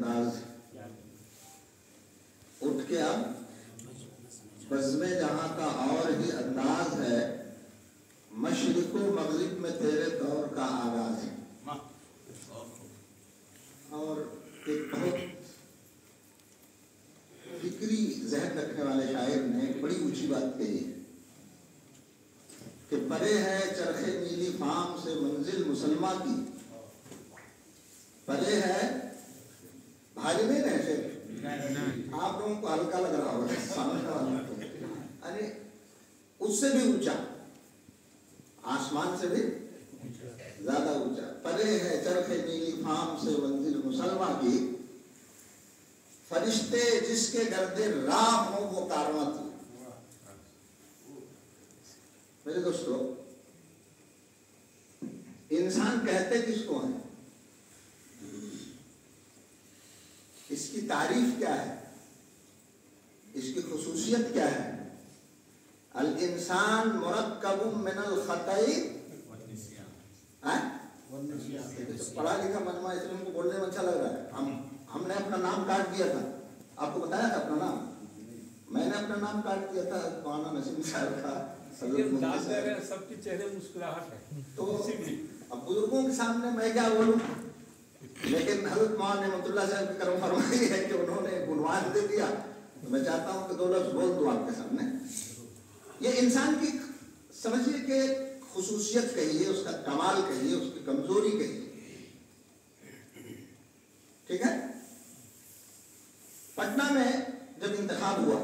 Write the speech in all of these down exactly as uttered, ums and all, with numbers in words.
انداز اٹھ کے اب بزم جہاں کا اور ہی انداز ہے، مشرق و مغرب میں تیرے دور کا آغاز ہے۔ اور ایک بہت فکری ذہن رکھنے والے شاعر نے ایک بڑی اونچی بات کہی ہے کہ پرے ہے چرخے نیلی فام سے منزل مسلمہ کی، پرے ہے، بھاری نہیں رہے شیر آپ لوگوں کو ہلکا لگ رہا ہوگا سامنے والا کو، یعنی اس سے بھی اونچا، آسمان سے بھی زیادہ اونچا، پرے ہے چرخے نیلی فام سے منزل مسلمہ کی، فرشتے جس کے گرد راہ ہوں وہ کارواں تھی۔ میرے دوستو، انسان کہتے کس کو ہیں؟ اس کی تعریف کیا ہے؟ اس کی خصوصیت کیا ہے؟ الانسان مرکب من الخطأ پڑھا لکھا مجمع، اس لیے ہم کو بولنے میں اچھا لگ رہا ہے۔ ہم ہم نے اپنا نام کاٹ دیا تھا، آپ کو بتایا تھا اپنا نام، میں نے اپنا نام کاٹ دیا تھا مولانا نسیم صاحب کا، سب کے چہرے مسکراہٹ ہے، تو اب بزرگوں کے سامنے میں کیا بولوں، لیکن حضرت مولانا نعمت اللہ صاحب کی کرم فرمائی ہے کہ انہوں نے ایک عنوان دے دیا، تو میں چاہتا ہوں کہ دو لفظ بول دوں آپ کے سامنے۔ یہ انسان کی سمجھیے کہ خصوصیت کہیے، اس کا کمال کہیے، اس کی کمزوری کہیے، ٹھیک ہے؟ پٹنہ میں جب انتخاب ہوا،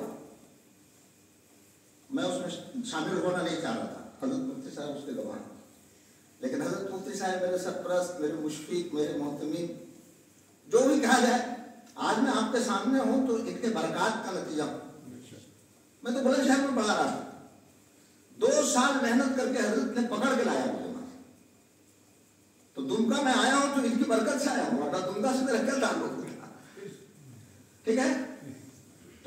میں اس میں شامل ہونا نہیں چاہ رہا تھا، حضرت مفتی صاحب اس کے گواہ، لیکن حضرت مفتی صاحب میرے سرپرست، میرے مشفق، میرے محتمین، جو بھی کہا جائے، آج میں آپ کے سامنے ہوں تو ان کے برکات کا نتیجہ ہوں۔ میں تو بلند شہر میں پڑھا رہا تھا، دو سال محنت کر کے حضرت نے پکڑ کے لایا مجھے وہاں، تو دمکا میں آیا ہوں تو ان کی برکت سے آیا ہوں، ورنہ دمکا سے میرا کیا تعلق تھا، ٹھیک ہے؟ تو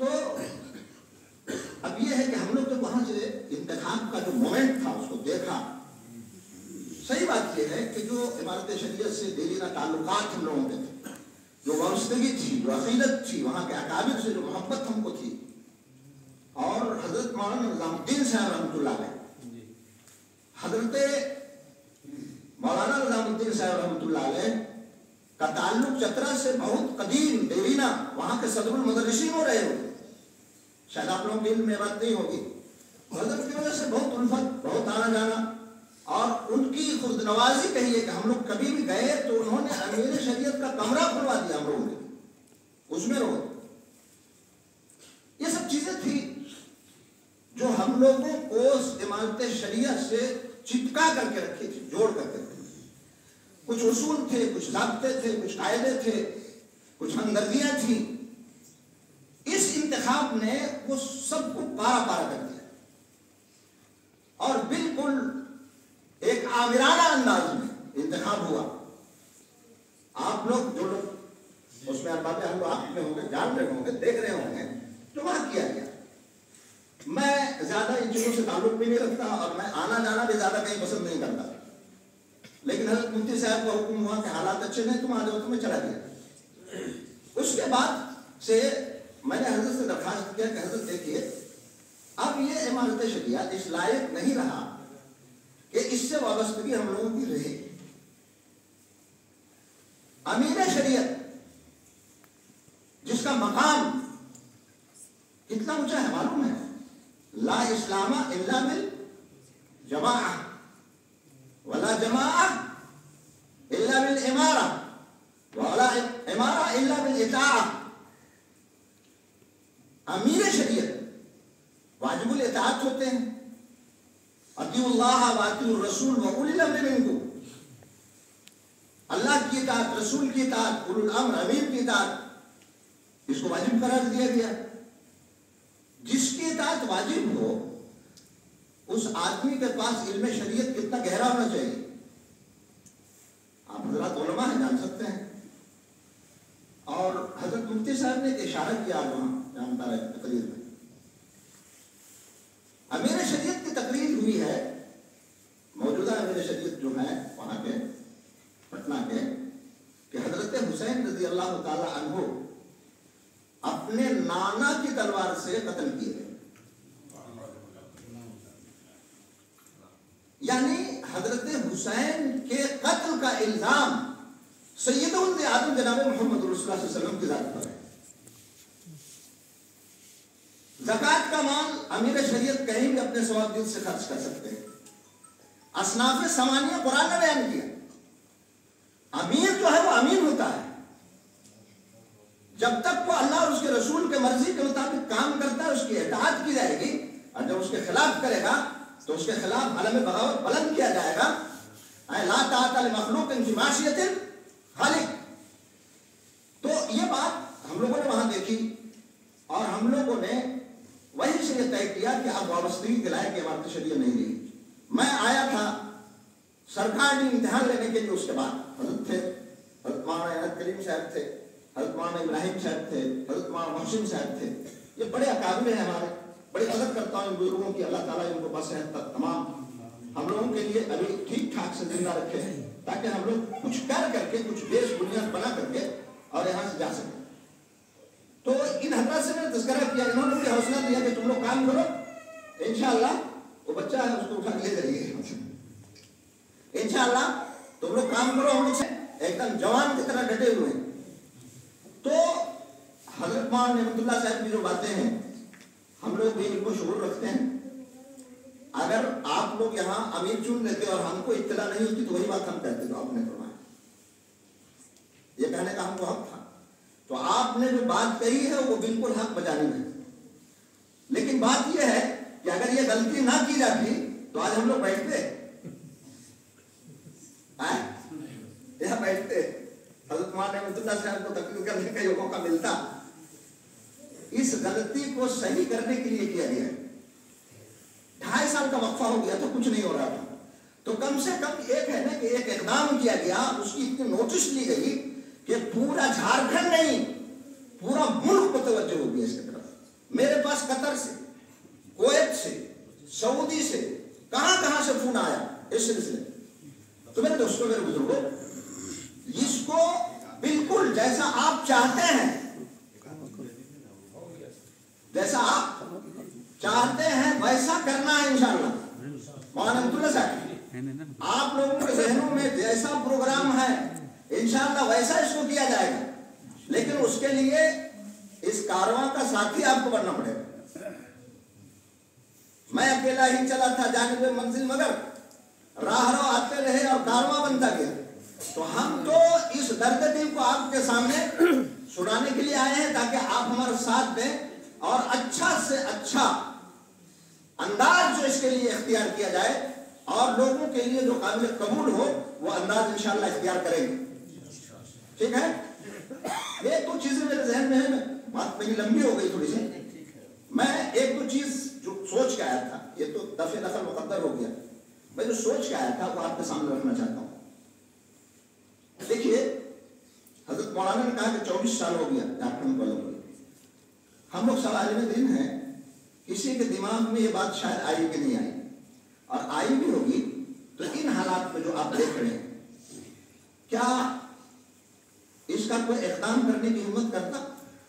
اب یہ ہے کہ ہم لوگ تو وہاں سے انتخاب کا جو مومنٹ تھا اس کو دیکھا۔ صحیح بات یہ ہے کہ جو عمارت شریعت سے دیرینہ تعلقات ہم لوگوں کے تھے، جو وابستگی تھی، جو عقیدت تھی، وہاں کے اکابر سے جو محبت ہم کو تھی، اور حضرت مولانا نظام الدین صاحب رحمۃ اللہ علیہ، حضرت مولانا نظام الدین صاحب رحمۃ اللہ علیہ کا تعلق چترا سے بہت قدیم دیرینہ، وہاں کے صدر المدرسین ہو رہے ہوتے، شاید آپ لوگوں کے علم میں بات نہیں ہوگی، حضرت کی وجہ سے بہت الفت، بہت آنا جانا، اور ان کی خرد نوازی کہیے کہ ہم لوگ کبھی بھی گئے تو انہوں نے امیر شریعت کا کمرہ کھلوا دیا ہم لوگوں نے، اس میں رہو۔ یہ سب چیزیں تھی جو ہم لوگوں کو عمارت شریعت سے چپکا کر کے رکھی تھی، جوڑ کر کے رکھی تھی۔ کچھ اصول تھے، کچھ ضابطے تھے، کچھ قاعدے تھے، کچھ ہمدردیاں تھیں۔ اس انتخاب نے وہ سب کو پارا پارا کر دیا، اور بالکل ایک آمرانہ انداز میں انتخاب ہوا۔ آپ لوگ جو لوگ اس میں ارباب حل و عقد میں ہوں گے، جان رہے ہوں گے، دیکھ رہے ہوں گے جو وہاں کیا گیا۔ میں زیادہ ان چیزوں سے تعلق بھی نہیں رکھتا، اور میں آنا جانا بھی زیادہ کہیں پسند نہیں کرتا، لیکن حضرت مفتی صاحب کا حکم ہوا کہ حالات اچھے نہیں، تم آ جاؤ، تو میں چلا گیا۔ اس کے بعد سے میں نے حضرت سے درخواست کیا کہ حضرت دیکھیے، اب یہ عمارت شریعت اس لائق نہیں رہا کہ اس سے وابستگی ہم لوگوں کی رہے۔ امیر شریعت جس کا مقام کتنا اونچا ہے معلوم ہے؟ لا اسلام الا بالجماعہ ولا جماعہ الا بالامارہ ولا امارہ الا بالاطاعہ۔ امیر شریعت واجب الاطاعت ہوتے ہیں، اطیعوا اللہ واطیعوا الرسول واولی الامر منکم، اللہ کی اطاعت، رسول کی اطاعت، اولو الامر امیر کی اطاعت، اس کو واجب قرار دیا گیا۔ جس کی اطاعت واجب ہو اس آدمی کے پاس علم شریعت کتنا گہرا ہونا چاہیے، آپ حضرات علماء ہیں، جان سکتے ہیں۔ اور حضرت مفتی صاحب نے ایک اشارہ کیا وہاں جانتا ہے تقریر میں، امیر شریعت کی تقریر ہوئی ہے، موجودہ امیر شریعت جو ہے وہاں کے پٹنہ کے، کہ حضرت حسین رضی اللہ اللہ تعالی عنہ اپنے نانا کی تلوار سے قتل کیے گئے. یعنی حضرت حسین کے قتل کا الزام سید ولد آدم جناب محمد رسول اللہ صلی اللہ علیہ وسلم کی ذات پر ہے. زکوٰۃ کا مال امیر شریعت کہیں بھی اپنے ثواب دل سے خرچ کر سکتے ہیں. اصناف ثمانیہ قرآن نے بیان کیا. امیر جو ہے وہ امین ہوتا ہے جب تک وہ اللہ اور اس کے رسول کے مرضی کے مطابق کام کرتا ہے، اس کی اطاعت کی جائے گی، اور جب اس کے خلاف کرے گا تو اس کے خلاف علم بغاوت بلند کیا جائے گا. لا طاعۃ لمخلوق فی معصیۃ الخالق. تو یہ بات ہم لوگوں نے وہاں دیکھی اور ہم لوگوں نے وہیں سے یہ طے کیا کہ اب وابستگی کے لائق عمارت شریعہ نہیں رہی. میں آیا تھا سرکار نے امتحان لینے کے لیے، اس کے بعد حضرت تھے، حضرت مولانا عنایت کریم صاحب تھے، حضرت مولانا ابراہیم صاحب تھے، حضرت مولانا محسن صاحب تھے. یہ بڑے اکابر ہیں ہمارے، بڑی قدر کرتا ہوں ان بزرگوں کی. اللہ تعالیٰ ان کو بس ہے تمام ہم لوگوں کے لیے ابھی ٹھیک ٹھاک سے زندہ رکھے ہیں تاکہ ہم لوگ کچھ کر کر کے کچھ بیس بنیاد بنا کر کے اور یہاں سے جا سکیں. تو ان حضرات سے میں نے تذکرہ کیا، انہوں نے مجھے حوصلہ دیا کہ تم لوگ کام کرو، انشاءاللہ وہ بچہ ہے اس کو اٹھا کے لے جائیے، انشاءاللہ تم لوگ کام کرو، ہم لوگ سے ایک دم جوان کی طرح ڈٹے ہوئے ہیں. تو حضرت مولانا نعمت اللہ صاحب کی جو باتیں ہیں ہم لوگ بھی ان کو شعور رکھتے ہیں. اگر آپ لوگ یہاں امیر چن لیتے اور ہم کو اطلاع نہیں ہوتی تو وہی بات ہم کہتے جو آپ نے فرمایا، یہ کہنے کا ہم کو حق تھا. تو آپ نے جو بات کہی ہے وہ بالکل حق بجانی ہے. لیکن بات یہ ہے کہ اگر یہ غلطی نہ کی جاتی تو آج ہم لوگ بیٹھتے یہاں بیٹھتے حضرت مولانا نعمت اللہ صاحب کو تقریر کرنے کا یہ موقع ملتا. اس غلطی کو صحیح کرنے کے لیے کیا گیا. ڈھائی سال کا وقفہ ہو گیا تھا، کچھ نہیں ہو رہا تھا. تو کم سے کم ایک ہے نا کہ ایک اقدام کیا گیا، اس کی اتنی نوٹس لی گئی کہ پورا جھارکھنڈ نہیں پورا ملک کو توجہ ہو گیا اس کی طرف. میرے پاس قطر سے، کویت سے، سعودی سے، کہاں کہاں سے فون آیا اس سلسلے. تو میرے دوستوں، میرے بزرگوں، اس کو بالکل جیسا آپ چاہتے ہیں، جیسا آپ چاہتے ہیں ویسا کرنا ہے انشاءاللہ. مولانا نعمت اللہ صاحب، آپ لوگوں کے ذہنوں میں جیسا پروگرام ہے انشاءاللہ ویسا اس کو کیا جائے گا. لیکن اس کے لیے اس کارواں کا ساتھی آپ کو بننا پڑے گا. میں اکیلا ہی چلا تھا جانب منزل، مگر راہ رو آتے رہے اور کارواں بنتا گیا. تو ہم تو اس درد دل کو آپ کے سامنے سنانے کے لیے آئے ہیں تاکہ آپ ہمارا ساتھ دیں اور اچھا سے اچھا انداز جو اس کے لیے اختیار کیا جائے اور لوگوں کے لیے جو قابل قبول ہو وہ انداز انشاءاللہ اختیار کریں گے. ٹھیک ہے؟ ایک دو چیزیں میرے ذہن میں ہیں، بات میری لمبی ہو گئی تھوڑی سی. میں ایک دو چیز جو سوچ کے آیا تھا، یہ تو دفع دخل مقدر ہو گیا، میں جو سوچ کے آیا تھا وہ آپ کے سامنے رکھنا چاہتا ہوں. دیکھیے، حضرت مولانا نے کہا کہ چوبیس سال ہو گیا جھارکھنڈ والوں کو. ہم لوگ سب عالم دین ہیں، کسی کے دماغ میں یہ بات شاید آئی کہ نہیں آئی، اور آئی بھی ہوگی تو ان حالات میں جو آپ دیکھ رہے ہیں کیا اس کا کوئی اقدام کرنے کی ہمت کرتا؟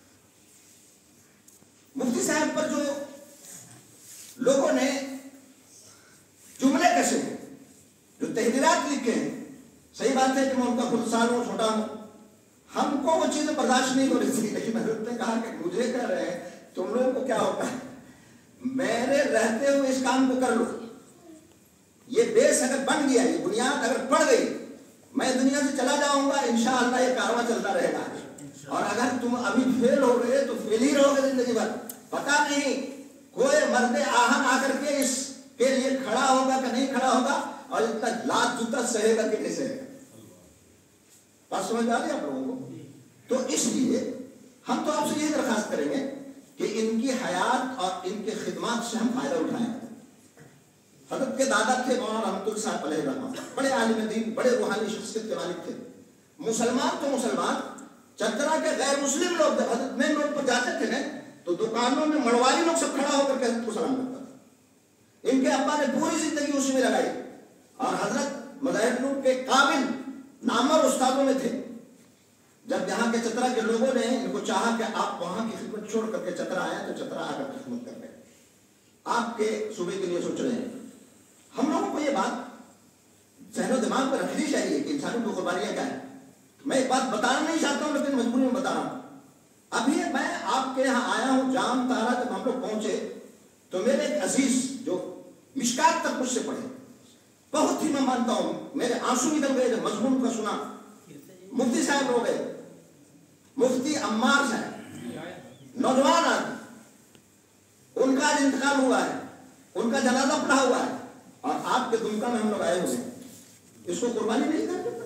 مفتی صاحب پر جو لوگوں نے جملے کسے ہیں، جو تحریرات لکھے ہیں، صحیح بات ہے کہ میں ان کا خود سال ہوں، چھوٹا ہوں، ہم کو وہ چیزیں برداشت نہیں ہو رہی تھی. لیکن حضرت نے کہا کہ مجھے کہہ رہے ہیں تم لوگوں کو کیا ہوتا ہے، میرے رہتے ہوئے اس کام کو کر لو. یہ بیس اگر بن گیا، یہ بنیاد اگر پڑ گئی، میں دنیا سے چلا جاؤں گا، انشاءاللہ یہ کارواں چلتا رہے گا. اور اگر تم ابھی فیل ہو رہے تو فیل ہی رہو گے زندگی بھر. پتا نہیں کوئی مرد آہن آ کر کے اس کے لیے کھڑا ہوگا کہ نہیں کھڑا ہوگا، اور اتنا لات جوتا سہے گا کہ نہیں سہے گا. بات سمجھ آ رہی آپ لوگوں کو؟ تو اس لیے ہم تو آپ سے یہ درخواست کریں گے کہ ان کی حیات اور ان کے خدمات سے ہم فائدہ اٹھائیں. حضرت کے دادا تھے مولانا رحمت اللہ صاحب علیہ الرحمہ، بڑے عالم دین، بڑے روحانی شخصیت کے مالک تھے. مسلمان تو مسلمان، چترا کے غیر مسلم لوگ جب حضرت مین روڈ پر جاتے تھے نا تو دکانوں میں مڑوالی لوگ سب کھڑا ہو کر کے حضرت کو سلام کرتا تھا. ان کے ابا نے پوری زندگی اسی میں لگائی اور حضرت مظاہر نور کے قابل نامور استادوں میں تھے. جب یہاں کے چترا کے لوگوں نے ان کو چاہا کہ آپ وہاں کی خدمت چھوڑ کر کے چترا آئے تو چترا آ کر خدمت کر رہے آپ کے صوبے کے لیے سوچ رہے ہیں. ہم لوگوں کو یہ بات ذہن و دماغ پر رکھنی چاہیے کہ انسانوں کی قربانیاں کیا ہے. میں ایک بات بتانا نہیں چاہتا ہوں لیکن مجبوری میں بتا رہا ہوں. ابھی میں آپ کے یہاں آیا ہوں جام تارا جب ہم لوگ پہنچے تو میرے ایک عزیز جو مشکات تک مجھ سے پڑھے, بہت ہی میں مانتا ہوں, میرے آنسو نکل گئے جب مضمون کا سنا. مفتی صاحب ہو گئے, مفتی عمار صاحب, نوجوان آدمی, ان کا انتقال ہوا ہے, ان کا جنازہ پڑھا ہوا ہے, اور آپ کے دمکا میں ہم لوگ آئے ہوئے ہیں. اس کو قربانی نہیں کر دیتا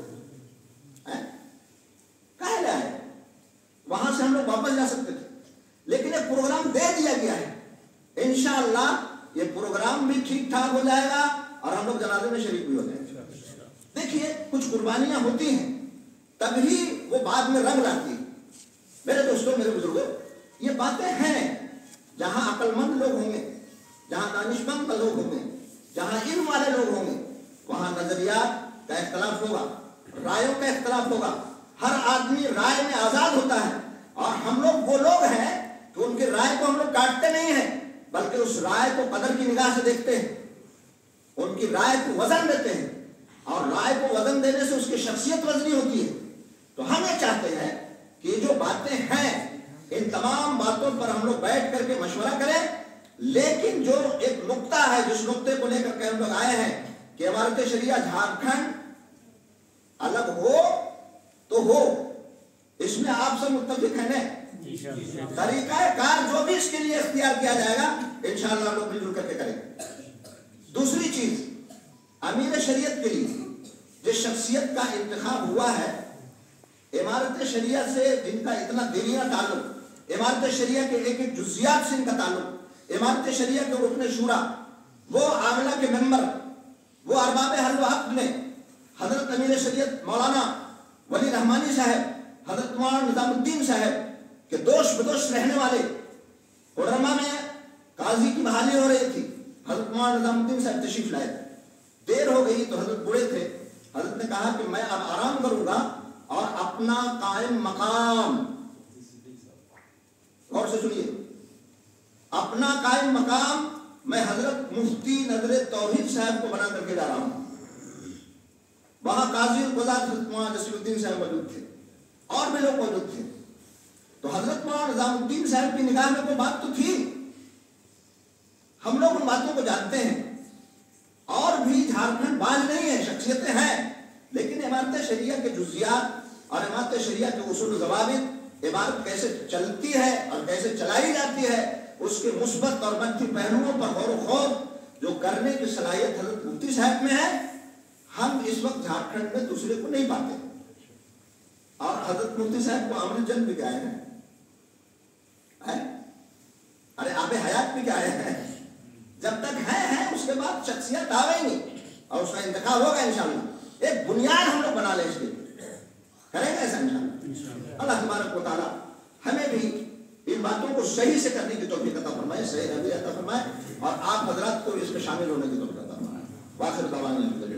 کہہ لیا ہے. وہاں سے ہم لوگ واپس جا سکتے تھے لیکن ایک پروگرام دے دیا گیا ہے. انشاءاللہ یہ پروگرام بھی ٹھیک ٹھاک ہو جائے گا اور ہم لوگ جنازے میں شریک بھی ہو جائیں گے. دیکھیے کچھ قربانیاں ہوتی ہیں تبھی وہ بعد میں رنگ لاتی ہیں. میرے دوستوں, میرے بزرگوں, یہ باتیں ہیں. جہاں عقل مند لوگ ہوں گے, جہاں دانش مند لوگ ہوں گے, جہاں علم والے لوگ ہوں گے, وہاں نظریات کا اختلاف ہوگا, رائےوں کا اختلاف ہوگا. ہر آدمی رائے میں آزاد ہوتا ہے اور ہم لوگ وہ لوگ ہیں کہ ان کی رائے کو ہم لوگ کاٹتے نہیں ہیں بلکہ اس رائے کو قدر کی نگاہ سے دیکھتے ہیں, ان کی رائے کو وزن دیتے ہیں, اور رائے کو وزن دینے سے اس کی شخصیت وزنی ہوتی ہے. تو ہم یہ چاہتے ہیں کہ یہ جو باتیں ہیں ان تمام باتوں پر ہم لوگ بیٹھ کر کے مشورہ کریں, لیکن جو ایک نقطہ ہے جس نقطے کو لے کر کے ہم لوگ آئے ہیں کہ عمارت شریعہ جھارکھنڈ الگ ہو تو ہو, اس میں آپ سب متفق ہیں نا. طریقہ کار جو بھی اس کے لیے اختیار کیا جائے گا انشاءاللہ ہم لوگ مل جل کر کے کریں گے. دوسری چیز, امیر شریعت کے لیے جس شخصیت کا انتخاب ہوا ہے, عمارت شریعہ سے جن کا اتنا دیرینہ تعلق, عمارت شریعہ کے ایک ایک جزیات سے ان کا تعلق, عمارت شریعہ کے رکن شورا, وہ عاملہ کے ممبر, وہ ارباب حل و عقد میں حضرت امیر شریعت مولانا ولی رحمانی صاحب, حضرت مولانا نظام الدین صاحب کے دوش بدوش رہنے والے. کوڈرما میں قاضی کی بحالی ہو رہی تھی, حضرت مولانا نظام الدین صاحب تشریف لائے. دیر ہو گئی تو حضرت بوڑھے تھے, حضرت نے کہا کہ میں اب آرام کروں گا اور اپنا قائم مقام, غور سے سنیے, اپنا قائم مقام میں حضرت مفتی نظر توحید صاحب کو بنا کر کے جا رہا ہوں. وہاں قاضی القضات حضرت مولانا جسیم الدین صاحب موجود تھے اور بھی لوگ موجود تھے. تو حضرت مولانا نظام الدین صاحب کی نگاہ میں کوئی بات تو تھی, ہم لوگ ان باتوں کو جانتے ہیں. اور بھی جھارکھنڈ باز نہیں ہے, شخصیتیں ہیں, لیکن عمارت شریعہ کے جزیات اور عمارت شریعہ کے اصول و ضوابط, عمارت کیسے چلتی ہے اور کیسے چلائی جاتی ہے, اس کے مثبت اور منفی پہلوؤں پر غور و خوض جو کرنے کی صلاحیت حضرت مفتی صاحب میں ہے, ہم اس وقت جھارکھنڈ میں دوسرے کو نہیں پاتے. اور حضرت مفتی صاحب کو امرت جن بھی گئے ہیں, ارے آب حیات بھی گئے ہیں. جب تک ہے ہیں اس کے بعد شخصیت آوے ہی نہیں, اور اس کا انتخاب ہوگا انشاءاللہ. ایک بنیاد ہم لوگ بنا لیں, اس کے کریں گے ایسا انشاءاللہ. اللہ تبارک و تعالیٰ ہمیں بھی ان باتوں کو صحیح سے کرنے کی توفیق عطا فرمائے, صحیح رویہ عطا فرمائے, اور آپ حضرات کو اس میں شامل ہونے کی توفیق عطا فرمائے. واخر دعوانا